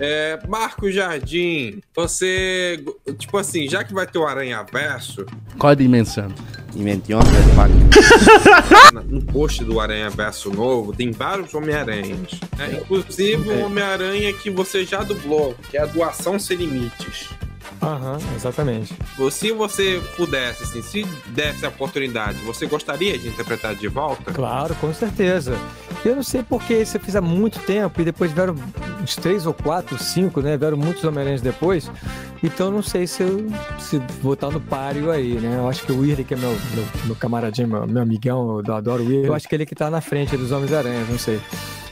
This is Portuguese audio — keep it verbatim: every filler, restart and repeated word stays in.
É, Marco Jardim, você, tipo assim, já que vai ter o Aranhaverso... Qual a dimensão? Dimensão, velho. No post do Aranhaverso novo, tem vários Homem-Aranhas. Né? Inclusive o Homem-Aranha que você já dublou, que é a Doação Sem Limites. Aham, uhum, exatamente. Se você pudesse, assim, se desse a oportunidade, você gostaria de interpretar de volta? Claro, com certeza. Eu não sei porque isso eu fiz há muito tempo e depois vieram uns três ou quatro, cinco, né? Vieram muitos Homem-Aranhas depois. Então não sei se eu se vou estar no páreo aí, né? Eu acho que o Weird, que é meu, meu, meu camaradinho, meu, meu amigão, eu adoro o Weird, eu acho que ele que tá na frente dos Homens-Aranhas, não sei.